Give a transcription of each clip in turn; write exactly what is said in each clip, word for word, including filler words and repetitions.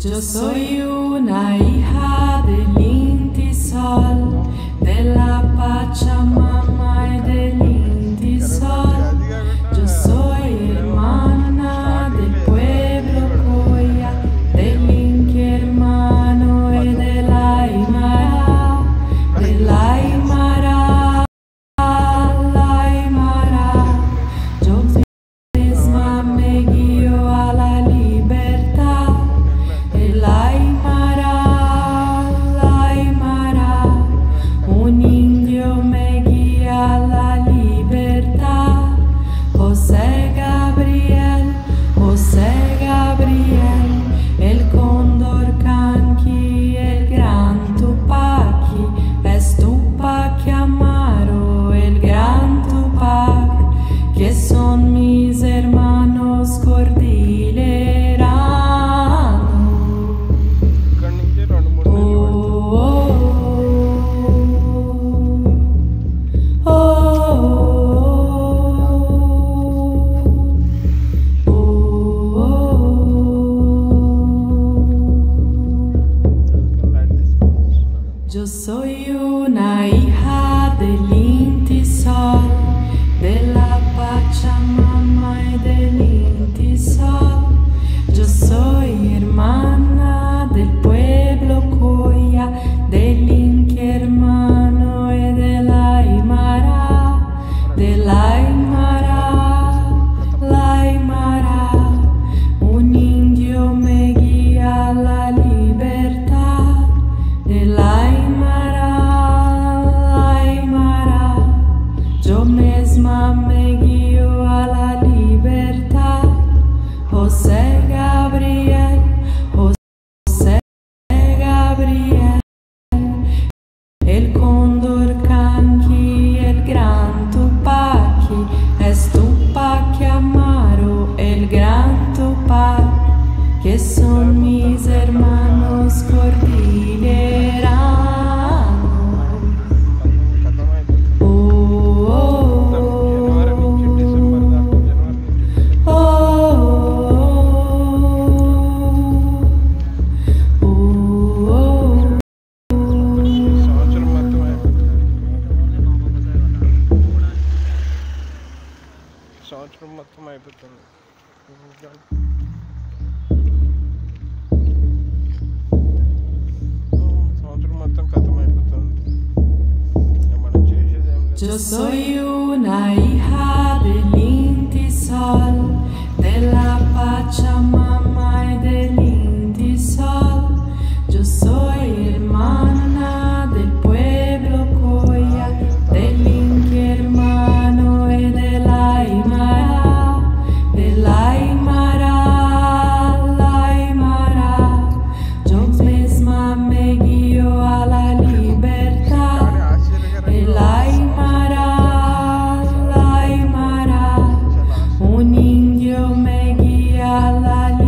Yo soy una hija del Inti Sol, de la Pachamama y del Inti Sol. Yo soy hermana del pueblo Coya, del Inti hermano y de la Aymara, de la Aymara, la Aymara. Yo misma me guío a la libertad. El Aymara, la Aymara, un indio me guía a la libertad. José Gabriel, José Gabriel, el cóndor canqui, el gran Tupaki, es Tupac Amaro, el gran Tupac, que son mis hermanos cordilleranos. Yo soy una hija del Inti Sol, de la Pachamama y del Inti Sol. Yo soy hermana del pueblo Coya, del Inti hermano y de la Aymara, de la Aymara, la Aymara. Un indio me guía a la libertad, de la yo misma me guío a la libertad. José Gabriel, José Gabriel, el cóndor canqui, el gran Tupaki, es Tupac Amaro, el gran Tupac, que son mis hermanos cordilleranos. సంవత్సరం మొత్తం అయిపోతుంది. సంవత్సరం మొత్తం కథం అయిపోతుంది. మనం చేసేది ఏం లేదు. Yo soy una hija del Inti Sol, de la Pachamama y del Inti Sol. Yo soy hermana del pueblo Coya, del Inti hermano y de la Aymara, de la Aymara, la Aymara. Yo misma me guío a la libertad. El Aymara, la Aymara, un indio me guía a la libertad.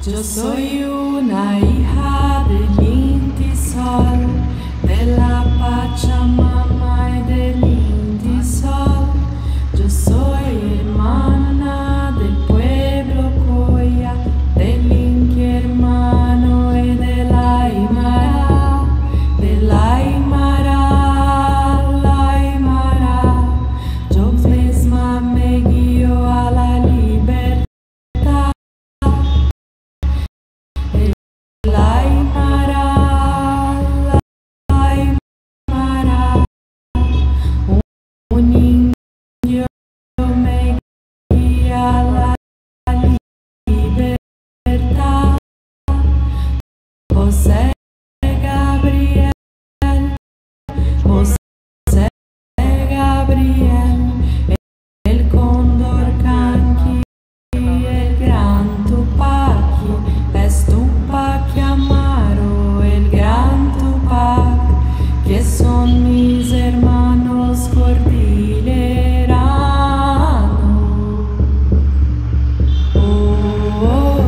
Yo soy una hija del Inti Sol, de la Pachamama y del Inti Sol. Yo soy hermana del pueblo Coya, del Inti hermano y de la Aymara, de la Aymara, la Aymara. Yo misma me guío a la libertad. José Gabriel, José Gabriel, el cóndor canqui, el gran Tupaki, es Tupac Amaro, el gran Tupac, que son mis hermanos cordilleranos. Oh,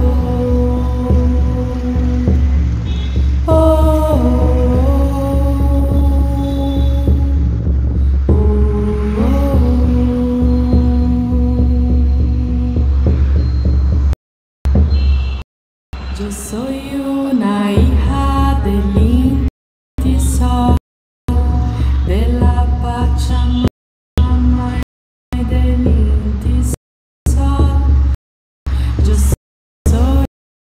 oh, oh. Yo soy una hija del Inti Sol, de la Pachamama y del Inti Sol. Yo soy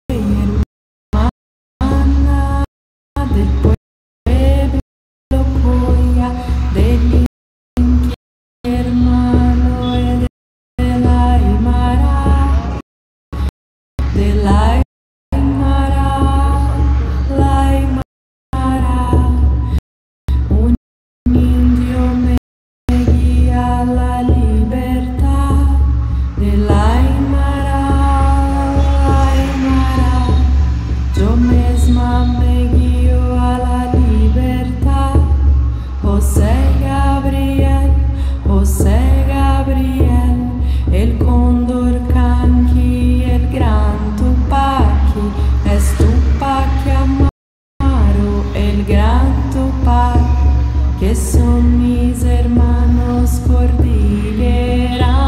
hermana del pueblo Coya, del Inti hermano y de la Aymara, de la Aymara, la Aymara. Un indio me guía a la libertad, de la Aymara, la Aymara. Yo misma me guío a la libertad. José Gabriel, José Gabriel, el cóndor canqui, el gran Tupaki, es Tupac Amaro, el gran Tupac, que son mis hermanos cordilleranos.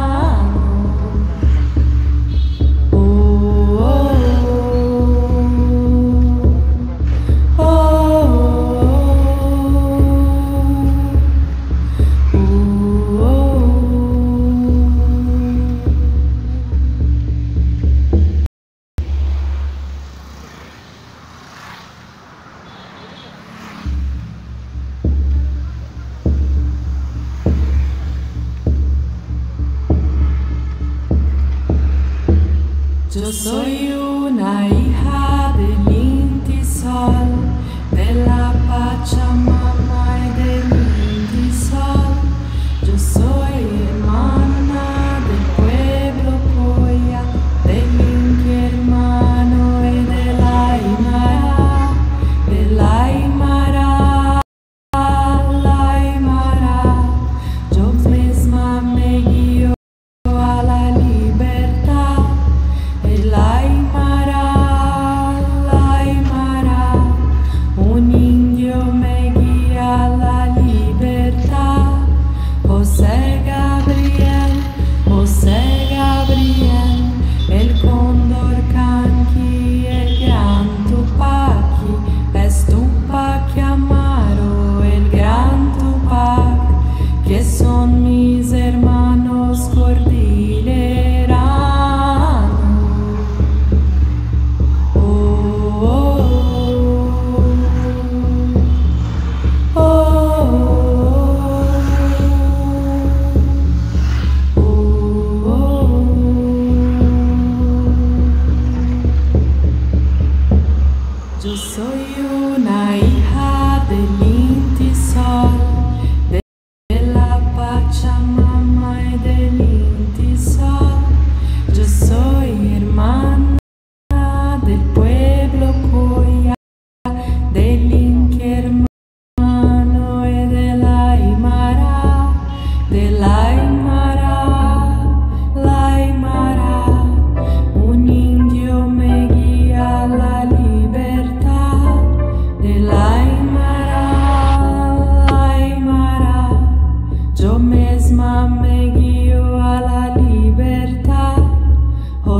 Oh, oh, oh, oh, oh. Yo soy una hija del Inti Sol, de la Pachamama y del Inti Sol. Yo soy hermana del pueblo Coya, del Inti hermano y de la Aymara, de la Aymara, la Aymara. Yo misma me guío a la libertad. El Aymara, la Aymara, un indio me guía.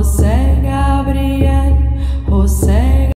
José Gabriel